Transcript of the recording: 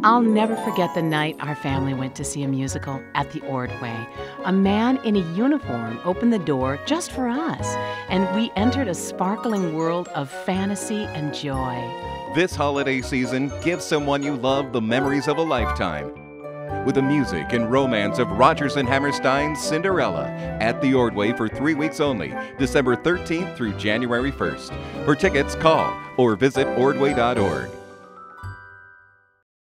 I'll never forget the night our family went to see a musical at the Ordway. A man in a uniform opened the door just for us, and we entered a sparkling world of fantasy and joy. This holiday season, give someone you love the memories of a lifetime with the music and romance of Rodgers and Hammerstein's Cinderella at the Ordway for 3 weeks only, December 13th through January 1st. For tickets, call or visit ordway.org.